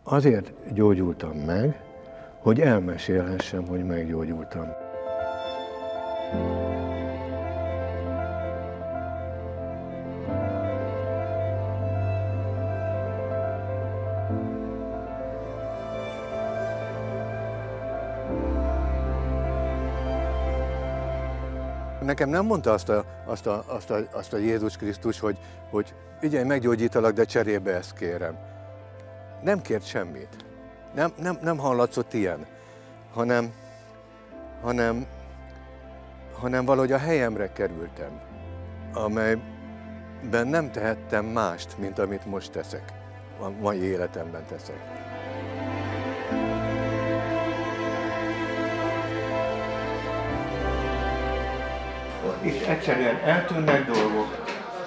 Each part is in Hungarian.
Azért gyógyultam meg, hogy elmesélhessem, hogy meggyógyultam. Nekem nem mondta azt a Jézus Krisztus, hogy figyelj, meggyógyítalak, de cserébe ezt kérem. Nem kért semmit. Nem hallatszott ilyen, hanem valahogy a helyemre kerültem, amelyben nem tehettem mást, mint amit most teszek, a mai életemben teszek. Itt egyszerűen eltűnnek dolgok.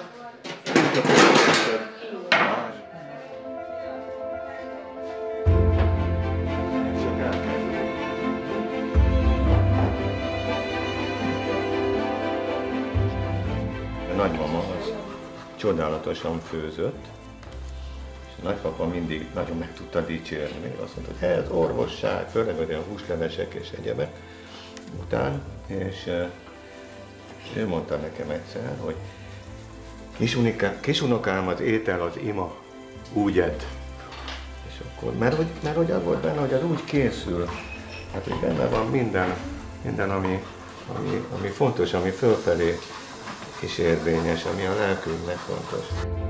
A nagymama az csodálatosan főzött, és a nagypapa mindig nagyon meg tudta dicsérni. Azt mondta, hogy ez orvosság, főleg olyan húslevesek és egyebek után, és ő mondta nekem egyszer, hogy kisunokám, az étel az ima, úgy edd. És akkor, mert hogy az volt benne, hogy az úgy készül, hát hogy benne van minden ami fontos, ami fölfelé is érvényes, ami a lelkünknek fontos.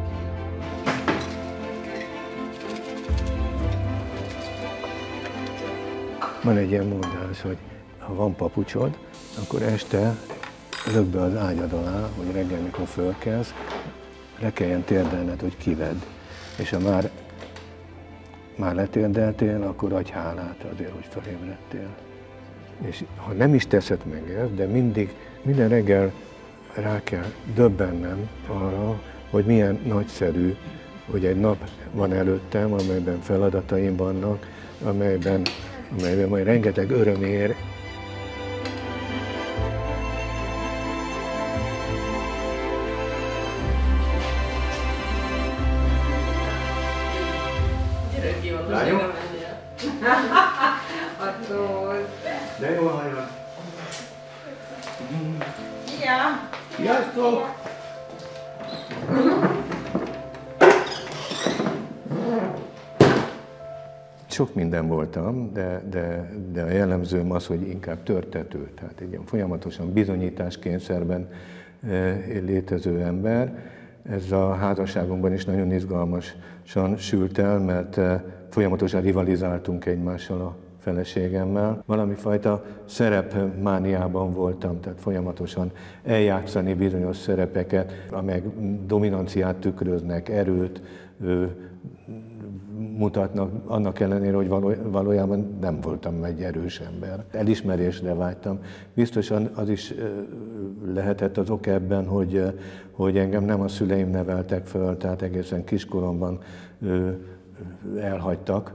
Van egy ilyen mondás, hogy ha van papucsod, akkor este lökd be az ágyad alá, hogy reggel, mikor fölkelsz, le kelljen térdelned, hogy kivedd. És ha már letérdeltél, akkor adj hálát azért, hogy felébredtél. És ha nem is teszed meg ezt, de minden reggel rá kell döbbennem arra, hogy milyen nagyszerű, hogy egy nap van előttem, amelyben feladataim vannak, amelyben majd rengeteg öröm ér. Lányom? De jól hallod. Szia! Sziasztok! Sok minden voltam, de a jellemzőm az, hogy inkább törtető. Tehát egy ilyen folyamatosan bizonyításkényszerben létező ember. Ez a házasságunkban is nagyon izgalmasan sült el, mert folyamatosan rivalizáltunk egymással a feleségemmel. Valami fajta szerepmániában voltam, tehát folyamatosan eljátszani bizonyos szerepeket, amelyek dominanciát tükröznek, erőt mutatnak, annak ellenére, hogy valójában nem voltam egy erős ember. Elismerésre vágytam. Biztosan az is lehetett az ok ebben, hogy engem nem a szüleim neveltek föl, tehát egészen kiskoromban elhagytak,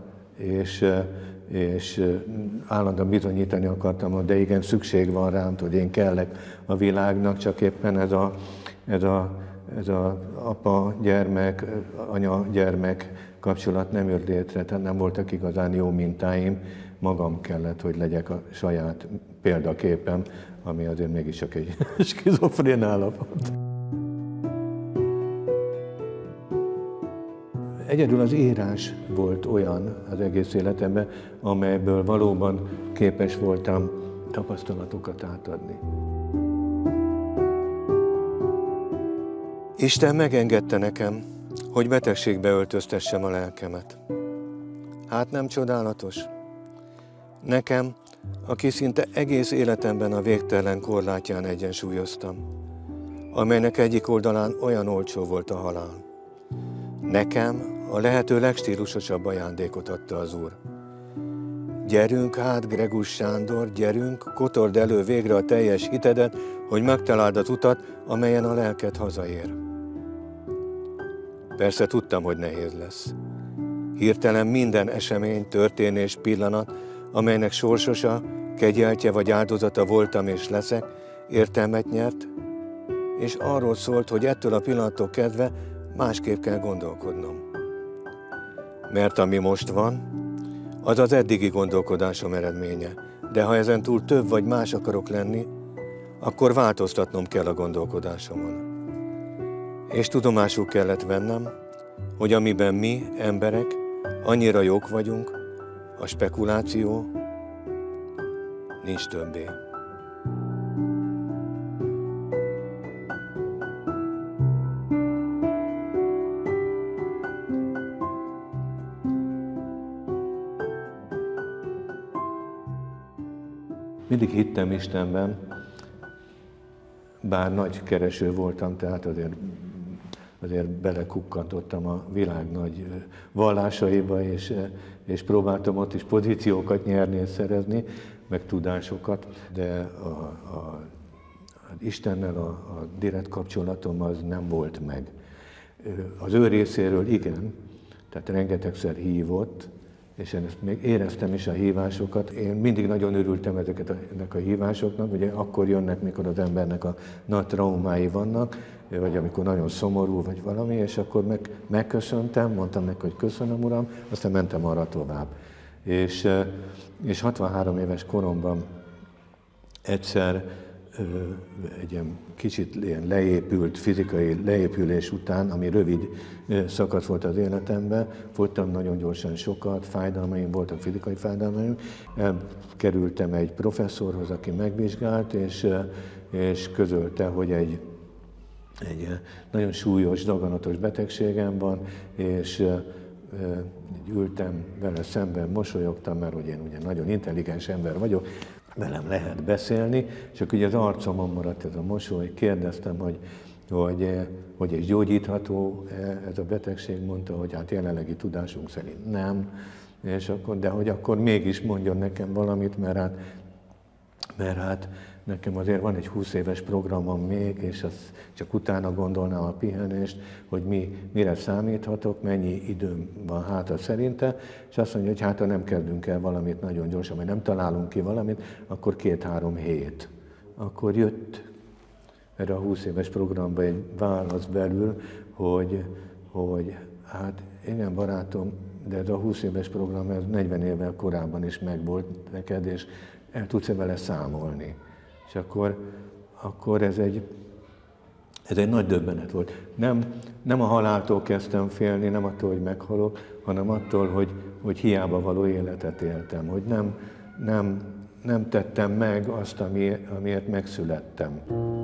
és állandóan bizonyítani akartam, de igen, szükség van rám, hogy én kellek a világnak, csak éppen ez a apa-gyermek, anya-gyermek kapcsolat nem jött létre, tehát nem voltak igazán jó mintáim, magam kellett, hogy legyek a saját példaképem, ami azért mégiscsak egy skizofrén állapot. Egyedül az írás volt olyan az egész életemben, amelyből valóban képes voltam tapasztalatokat átadni. Isten megengedte nekem, hogy betegségbe öltöztessem a lelkemet. Hát nem csodálatos? Nekem, aki szinte egész életemben a végtelen korlátján egyensúlyoztam, amelynek egyik oldalán olyan olcsó volt a halál. Nekem a lehető legstílusosabb ajándékot adta az Úr. Gyerünk hát, Gregus Sándor, gyerünk, kotord elő végre a teljes hitedet, hogy megtaláld az utat, amelyen a lelked hazaér. Persze tudtam, hogy nehéz lesz. Hirtelen minden esemény, történés, pillanat, amelynek sorsosa, kegyeltje vagy áldozata voltam és leszek, értelmet nyert, és arról szólt, hogy ettől a pillanattól kezdve másképp kell gondolkodnom. Mert ami most van, az az eddigi gondolkodásom eredménye. De ha ezen túl több vagy más akarok lenni, akkor változtatnom kell a gondolkodásomon. És tudomásul kellett vennem, hogy amiben mi, emberek, annyira jók vagyunk, a spekuláció nincs többé. Mindig hittem Istenben, bár nagy kereső voltam, tehát azért belekukkantottam a világ nagy vallásaiba, és próbáltam ott is pozíciókat nyerni és szerezni, meg tudásokat, de Istennel a direkt kapcsolatom az nem volt meg. Az ő részéről igen, tehát rengetegszer hívott, és én ezt még éreztem is a hívásokat. Én mindig nagyon örültem ennek a hívásoknak, ugye akkor jönnek, mikor az embernek a nagy traumái vannak, vagy amikor nagyon szomorú, vagy valami, és akkor megköszöntem, mondtam neki, hogy köszönöm, Uram, aztán mentem arra tovább. És 63 éves koromban egyszer egy ilyen kicsit ilyen leépült, fizikai leépülés után, ami rövid szakasz volt az életemben, fogytam nagyon gyorsan sokat, fájdalmaim voltak, fizikai fájdalmaim. Elkerültem egy professzorhoz, aki megvizsgált, és közölte, hogy egy nagyon súlyos, daganatos betegségem van, és ültem vele szemben, mosolyogtam, mert ugye én ugye nagyon intelligens ember vagyok, velem lehet beszélni, csak ugye az arcomon maradt ez a mosoly, kérdeztem, hogy ez gyógyítható ez a betegség, mondta, hogy hát jelenlegi tudásunk szerint nem, és akkor, de hogy akkor mégis mondjon nekem valamit, mert hát nekem azért van egy 20 éves programom még, és az csak utána gondolnám a pihenést, hogy mire számíthatok, mennyi időm van hátra szerinte, és azt mondja, hogy hát ha nem kezdünk el valamit nagyon gyorsan, vagy nem találunk ki valamit, akkor 2-3 hét. Akkor jött erre a 20 éves programba egy válasz belül, hogy hát igen, barátom, de ez a 20 éves program, ez 40 évvel korábban is megvolt neked, és el tudsz-e vele számolni. És akkor ez egy nagy döbbenet volt. Nem a haláltól kezdtem félni, nem attól, hogy meghalok, hanem attól, hogy hiába való életet éltem, hogy nem tettem meg azt, amiért megszülettem.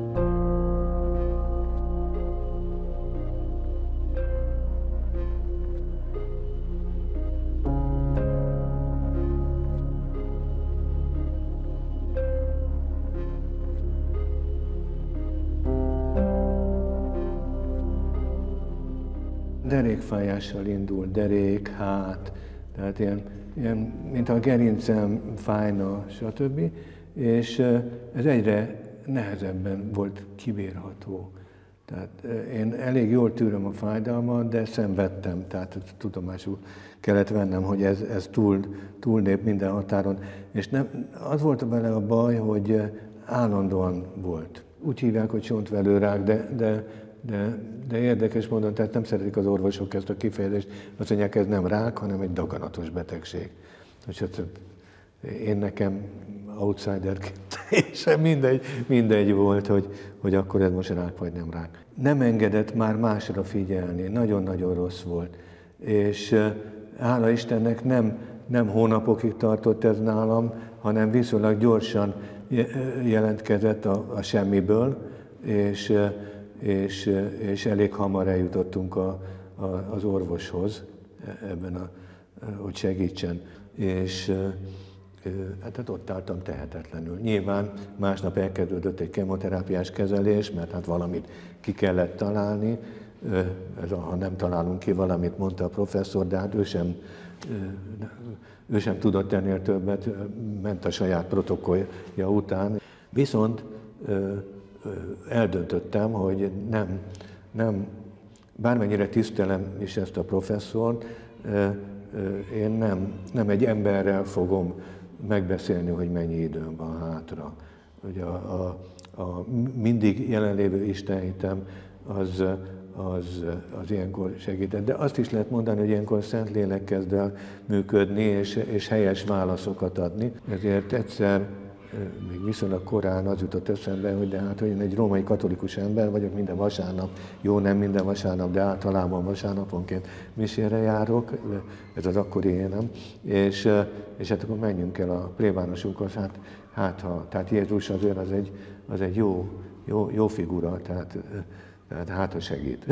Derékfájással indul, derék, hát, tehát ilyen mintha a gerincem fájna, stb. És ez egyre nehezebben volt kibírható. Tehát én elég jól tűröm a fájdalmat, de szenvedtem, tehát tudomásul kellett vennem, hogy ez túllép minden határon. És az volt vele a baj, hogy állandóan volt. Úgy hívják, hogy csontvelőrák, de érdekes módon, tehát nem szeretik az orvosok ezt a kifejezést, azt mondják, ez nem rák, hanem egy daganatos betegség. És én nekem outsiderként és mindegy volt, hogy akkor ez most rák vagy nem rák. Nem engedett már másra figyelni, nagyon-nagyon rossz volt. És hála Istennek nem hónapokig tartott ez nálam, hanem viszonylag gyorsan jelentkezett a semmiből, és elég hamar eljutottunk az orvoshoz ebben, hogy segítsen. És hát ott álltam tehetetlenül. Nyilván másnap elkezdődött egy kemoterápiás kezelés, mert hát valamit ki kellett találni. Ha nem találunk ki valamit, mondta a professzor, de hát ő sem tudott ennél többet, ment a saját protokollja után. Viszont eldöntöttem, hogy nem, bármennyire tisztelem is ezt a professzort, én nem egy emberrel fogom megbeszélni, hogy mennyi időm van hátra. Ugye a mindig jelenlévő istenhitem az ilyenkor segített. De azt is lehet mondani, hogy ilyenkor Szentlélek kezd el működni, és helyes válaszokat adni. Ezért egyszer, még viszonylag korán az jutott eszembe, hogy de hát, hogy én egy római katolikus ember vagyok, minden vasárnap, jó, nem minden vasárnap, de általában vasárnaponként misére járok, ez az akkori énem, és hát akkor menjünk el a plébánosunkhoz, tehát Jézus azért az egy jó figura, tehát hát segít.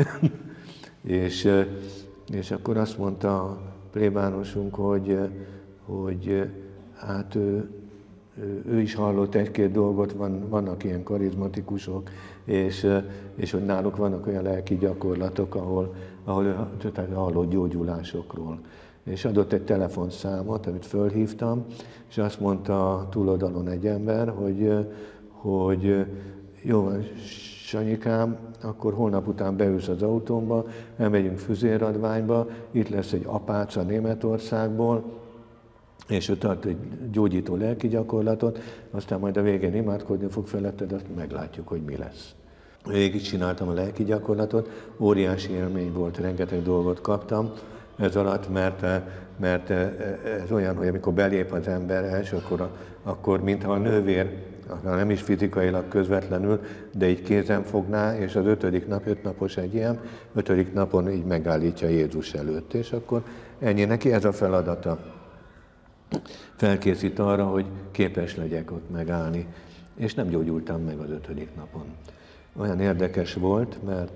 és akkor azt mondta a plébánosunk, hogy hát ő is hallott egy-két dolgot, vannak ilyen karizmatikusok, és hogy náluk vannak olyan lelki gyakorlatok, ahol hallott gyógyulásokról. És adott egy telefonszámot, amit fölhívtam, és azt mondta a túloldalon egy ember, hogy jó van, Sanyikám, akkor holnap után beülsz az autómba, elmegyünk Füzéradványba, itt lesz egy apáca Németországból, és ő tart egy gyógyító lelki gyakorlatot, aztán majd a végén imádkodni fog feletted, azt meglátjuk, hogy mi lesz. Végig csináltam a lelki gyakorlatot, óriási élmény volt, rengeteg dolgot kaptam ez alatt, mert ez olyan, hogy amikor belép az emberhez, akkor mintha a nővér, nem is fizikailag közvetlenül, de így kézen fogná, és az 5. napos egy ilyen, 5. napon így megállítja Jézus előtt, és akkor ennyi neki, ez a feladata. Felkészít arra, hogy képes legyek ott megállni, és nem gyógyultam meg az 5. napon. Olyan érdekes volt,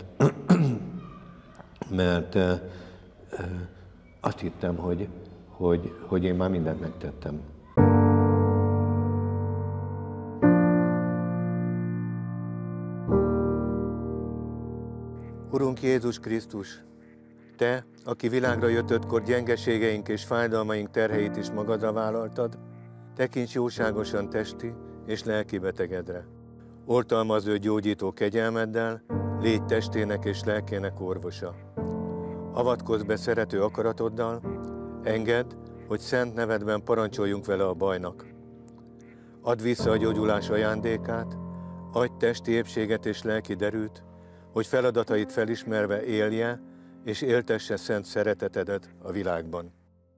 mert azt hittem, hogy én már mindent megtettem. Urunk Jézus Krisztus, Te, aki világra jöttöttkor gyengeségeink és fájdalmaink terheit is magadra vállaltad, tekints jóságosan testi és lelki betegedre. Oltalmazó gyógyító kegyelmeddel, légy testének és lelkének orvosa. Avatkozz be szerető akaratoddal, engedd, hogy szent nevedben parancsoljunk vele a bajnak. Add vissza a gyógyulás ajándékát, adj testi épséget és lelki derűt, hogy feladatait felismerve élje, és éltesse szent szeretetedet a világban.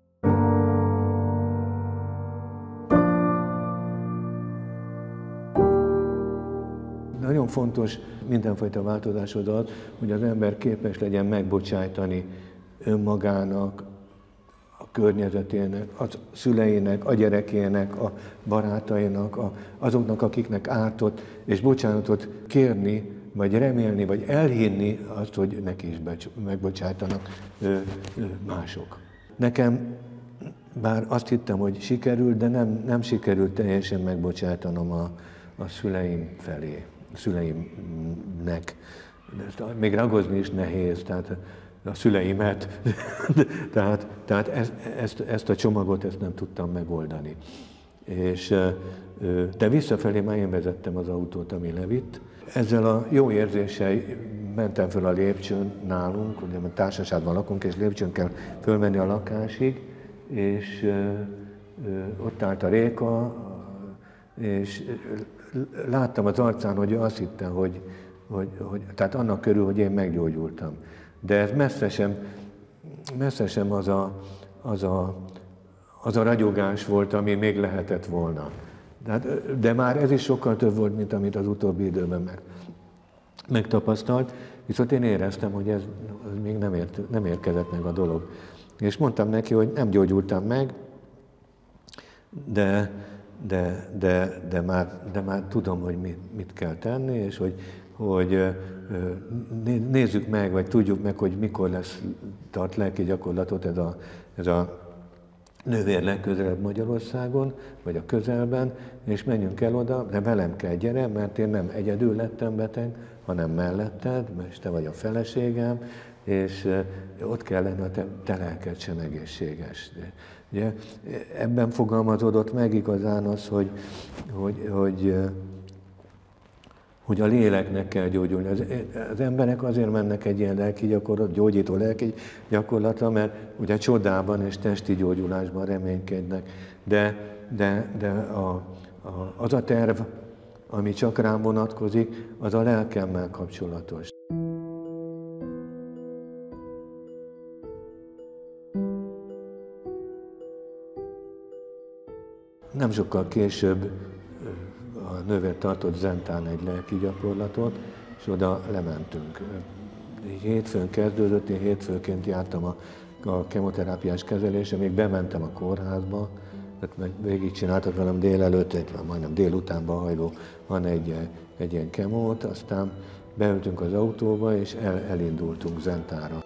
Nagyon fontos mindenfajta változásod az, hogy az ember képes legyen megbocsájtani önmagának, a környezetének, a szüleinek, a gyerekének, a barátainak, azoknak, akiknek ártott, és bocsánatot kérni, vagy remélni, vagy elhinni azt, hogy neki is megbocsájtanak mások. Nekem, bár azt hittem, hogy sikerült, de nem sikerült teljesen megbocsájtanom a szüleim felé, a szüleimnek. Még ragozni is nehéz, tehát a szüleimet, tehát ezt a csomagot nem tudtam megoldani. De visszafelé már én vezettem az autót, ami levitt. Ezzel a jó érzéssel mentem föl a lépcsőn nálunk, ugye mert társaságban lakunk, és lépcsőn kell fölmenni a lakásig, és ott állt a Réka, és láttam az arcán, hogy ő azt hitte, hogy tehát annak körül, hogy én meggyógyultam. De ez messze sem az a ragyogás volt, ami még lehetett volna. De már ez is sokkal több volt, mint amit az utóbbi időben megtapasztalt, viszont én éreztem, hogy ez még nem érkezett meg a dolog. És mondtam neki, hogy nem gyógyultam meg, de már tudom, hogy mit kell tenni, és hogy nézzük meg, vagy tudjuk meg, hogy mikor tart lelki gyakorlatot ez a nővér legközelebb Magyarországon, vagy a közelben, és menjünk el oda, de velem kell gyere, mert én nem egyedül lettem beteg, hanem melletted, mert te vagy a feleségem, és ott kell lenni, a te lelked sem egészséges. Ugye? Ebben fogalmazódott meg igazán az, hogy a léleknek kell gyógyulni. Az emberek azért mennek egy ilyen lelki gyakorlat, gyógyító lelki gyakorlatra, mert ugye csodában és testi gyógyulásban reménykednek. De az a terv, ami csak rám vonatkozik, az a lelkemmel kapcsolatos. Nem sokkal később a nővér tartott Zentán egy lelki gyakorlatot, és oda lementünk. Hétfőn kezdődött, én hétfőként jártam a kemoterápiás kezelésre, még bementem a kórházba, tehát végigcsináltak velem délelőtt, majdnem délutánban hajló van egy ilyen kemót, aztán beültünk az autóba, és elindultunk Zentára.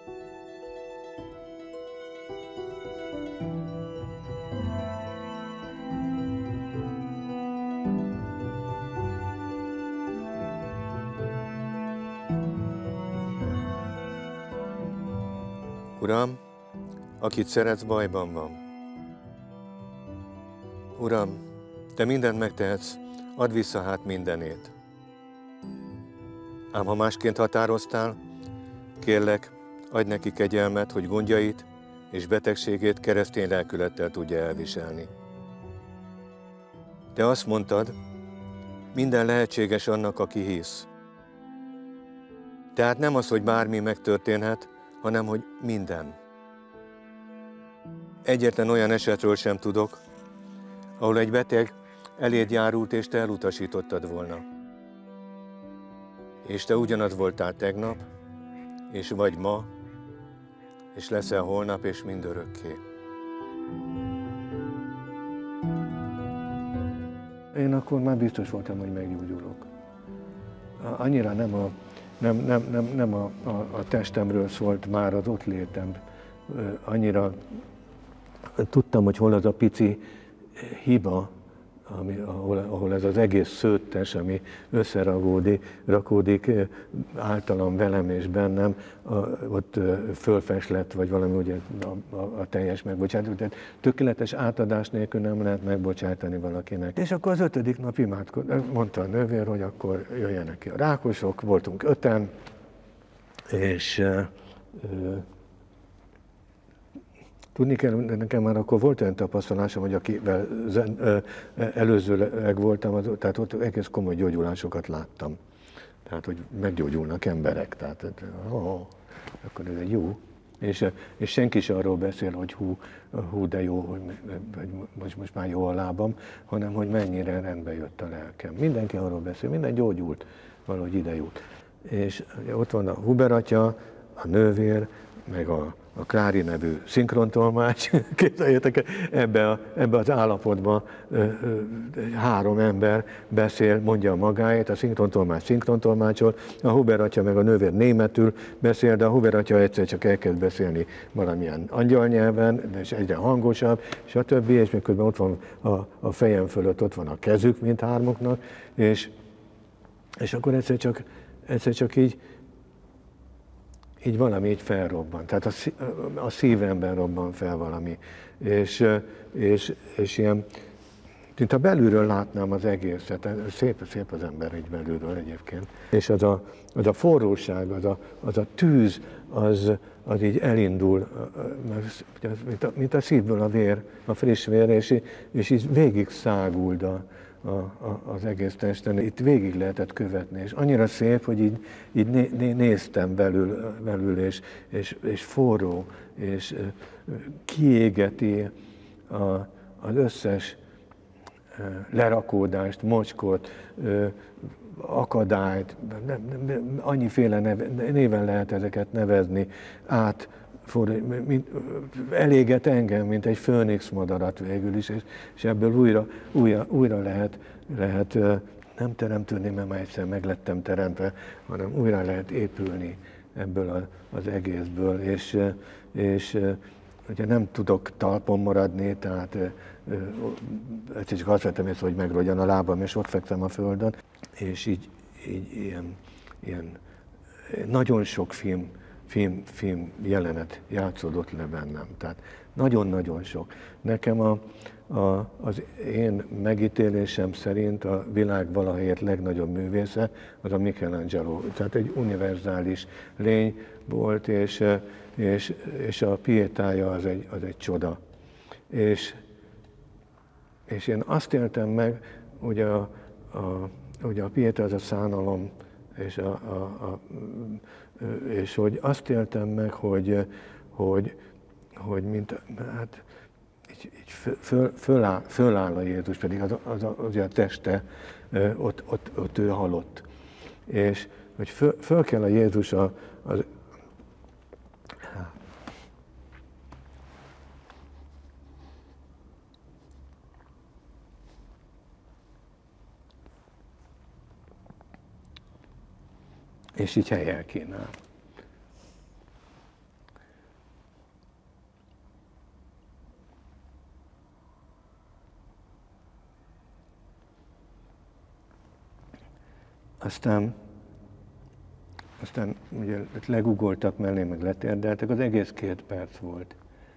Uram, akit szeretsz, bajban van. Uram, te mindent megtehetsz, add vissza hát mindenét. Ám ha másként határoztál, kérlek, adj neki kegyelmet, hogy gondjait és betegségét keresztény lelkülettel tudja elviselni. Te azt mondtad, minden lehetséges annak, aki hisz. Tehát nem az, hogy bármi megtörténhet, hanem hogy minden. Egyetlen olyan esetről sem tudok, ahol egy beteg eléd járult, és te elutasítottad volna. És te ugyanaz voltál tegnap, és vagy ma, és leszel holnap, és mindörökké. Én akkor már biztos voltam, hogy meggyógyulok. Annyira nem a testemről szólt már az ott létem. Annyira tudtam, hogy hol az a pici hiba, ahol ez az egész szőttes, ami összerakódik általam, velem és bennem, ott fölfeslett, vagy valami ugye a teljes megbocsátás. Tehát tökéletes átadás nélkül nem lehet megbocsátani valakinek. És akkor az 5. nap mondta a nővér, hogy akkor jöjjenek ki a rákosok, voltunk 5-en, és tudni kell, nekem már akkor volt olyan tapasztalásom, hogy akivel előzőleg voltam, tehát ott egész komoly gyógyulásokat láttam. Tehát, hogy meggyógyulnak emberek. Tehát, akkor ez egy jó. És senki sem arról beszél, hogy hú de jó, hogy most már jó a lábam, hanem hogy mennyire rendbe jött a lelkem. Mindenki arról beszél, minden gyógyult, valahogy ide jut. És ott van a Huber atya, a nővér, meg a Klári nevű szinkrontolmács, képzeljétek, ebbe az állapotban 3 ember beszél, mondja magáét, a szinkrontolmácsol, a Huber atya meg a nővér németül beszél, de a Huber atya egyszer csak elkezd beszélni valamilyen angyalnyelven, és egyre hangosabb, stb. És miközben ott van a fejem fölött, ott van a kezük mindhármuknak, és akkor egyszer csak így valami így felrobban, tehát a szívemben robban fel valami, és ilyen, mint a belülről látnám az egészet, szép az ember így belülről egyébként, és az a forróság, az a tűz, az így elindul, mint a szívből a vér, a friss vér, és így végig száguld az egész testen. Itt végig lehetett követni, és annyira szép, hogy így néztem belül és forró, és kiégeti az összes lerakódást, mocskot, akadályt, annyiféle néven lehet ezeket nevezni, eléget engem, mint egy főnix madarat végül is, és ebből újra lehet nem teremtődni, mert már egyszer meg lettem teremtve, hanem újra lehet épülni ebből az egészből, és ugye nem tudok talpon maradni, tehát egyszer csak azt vettem észre, hogy megrogyan a lábam, és ott fekszem a földön, és így ilyen nagyon sok film jelenet játszódott le bennem, tehát nagyon-nagyon sok. Nekem az én megítélésem szerint a világ valaháért legnagyobb művésze az a Michelangelo, tehát egy univerzális lény volt, és a Pietája az egy csoda. És én azt éltem meg, ugye a Pietà az a szánalom, és hogy azt éltem meg, hogy mint, hát föláll a Jézus, pedig az a teste, ott ő halott. És hogy föl kell a Jézus és így helyel kínál. Aztán ugye legugoltak mellé, meg letérdeltek, az egész 2 perc volt.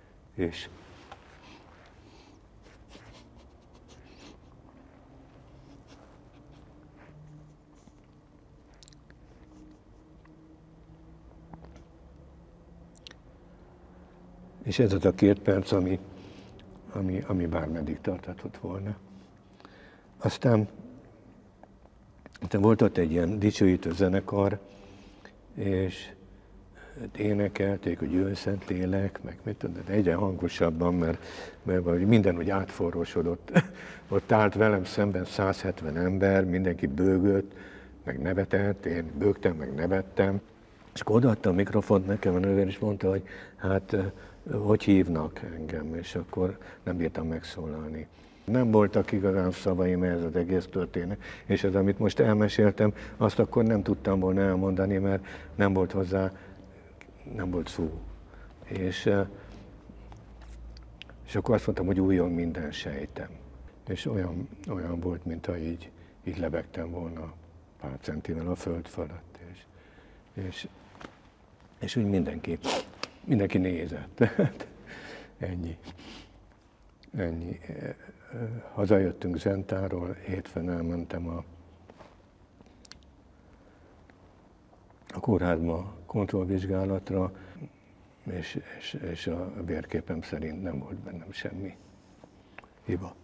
És ez az a 2 perc, ami bármeddig tarthatott volna. Aztán volt ott egy ilyen dicsőítő zenekar, és énekelték, hogy jöjj Szentlélek, meg mit tudom, de egyre hangosabban, mert minden úgy átforrósodott. Ott állt velem szemben 170 ember, mindenki bőgött, meg nevetett, én bőgtem, meg nevettem. És akkor odaadta a mikrofont nekem a nővér, és mondta, hogy hát hogy hívnak engem, és akkor nem bírtam megszólalni. Nem voltak igazán szavaim ez az egész történet, és az, amit most elmeséltem, azt akkor nem tudtam volna elmondani, mert nem volt hozzá, nem volt szó. És akkor azt mondtam, hogy újjon minden sejtem. És olyan volt, mintha így lebegtem volna pár centivel a föld fölött. És úgy mindenki nézett. Ennyi. Hazajöttünk Zentáról, hétfőn elmentem a kórházba kontrollvizsgálatra, és a vérképem szerint nem volt bennem semmi hiba.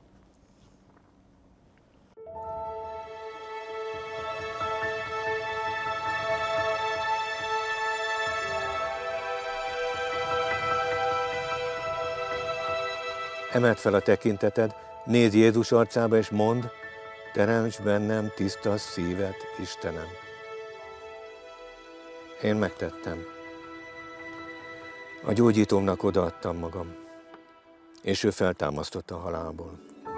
Emeld fel a tekinteted, nézz Jézus arcába, és mondd, teremts bennem tiszta szívet, Istenem. Én megtettem. A gyógyítómnak odaadtam magam, és ő feltámasztott a halálból.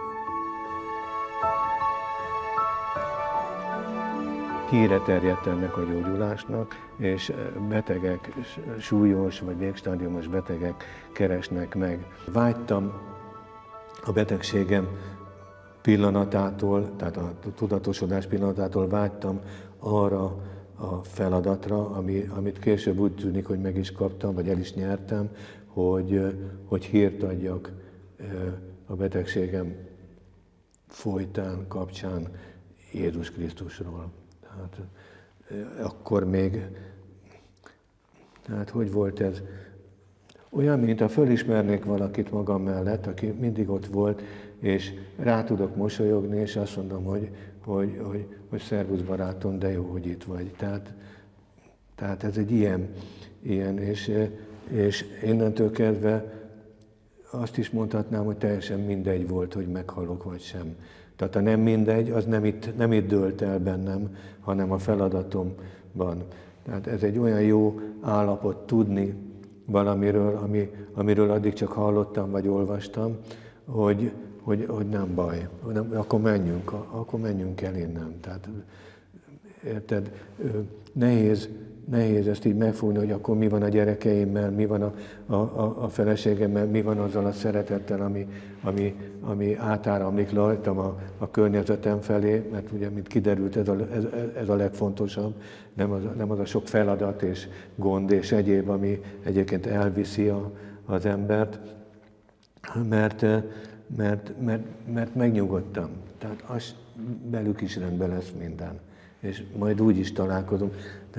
Híre terjedt ennek a gyógyulásnak, és betegek, súlyos vagy végstádiumos betegek keresnek meg. Vágytam a betegségem pillanatától, tehát a tudatosodás pillanatától vágytam arra a feladatra, amit később úgy tűnik, hogy meg is kaptam, vagy el is nyertem, hogy hírt adjak a betegségem folytán, kapcsán Jézus Krisztusról. Tehát akkor még, tehát hogy volt ez? Olyan, mintha fölismernék valakit magam mellett, aki mindig ott volt, és rá tudok mosolyogni, és azt mondom, hogy szervusz barátom, de jó, hogy itt vagy. Tehát ez egy ilyen és innentől kezdve azt is mondhatnám, hogy teljesen mindegy volt, hogy meghalok vagy sem. Tehát a nem mindegy, az nem itt dőlt el bennem, hanem a feladatomban. Tehát ez egy olyan jó állapot tudni valamiről, amiről addig csak hallottam vagy olvastam, hogy nem baj, akkor menjünk el innen. Tehát, érted, nehéz ezt így megfogni, hogy akkor mi van a gyerekeimmel, mi van a feleségemmel, mi van azzal a szeretettel, ami átáramlik rajtam a környezetem felé, mert ugye, mint kiderült, ez a legfontosabb, nem az a sok feladat és gond és egyéb, ami egyébként elviszi az embert, mert megnyugodtam. Tehát az belük is rendben lesz minden, és majd úgy is találkozunk.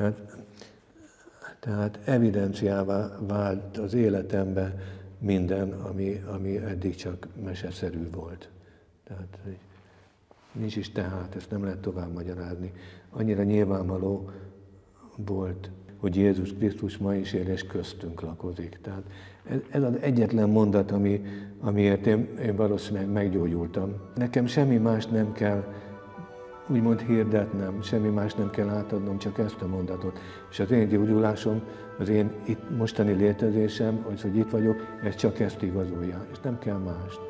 Tehát evidenciává vált az életemben minden, ami eddig csak meseszerű volt. Tehát nincs is tehát, ezt nem lehet tovább magyarázni. Annyira nyilvánvaló volt, hogy Jézus Krisztus ma is él és köztünk lakozik. Tehát ez az egyetlen mondat, amiért én valószínűleg meggyógyultam. Nekem semmi más nem kell úgymond hirdetnem, semmi más nem kell átadnom, csak ezt a mondatot. És az én gyógyulásom, az én itt mostani létezésem, az, hogy itt vagyok, ez csak ezt igazolja, és nem kell mást.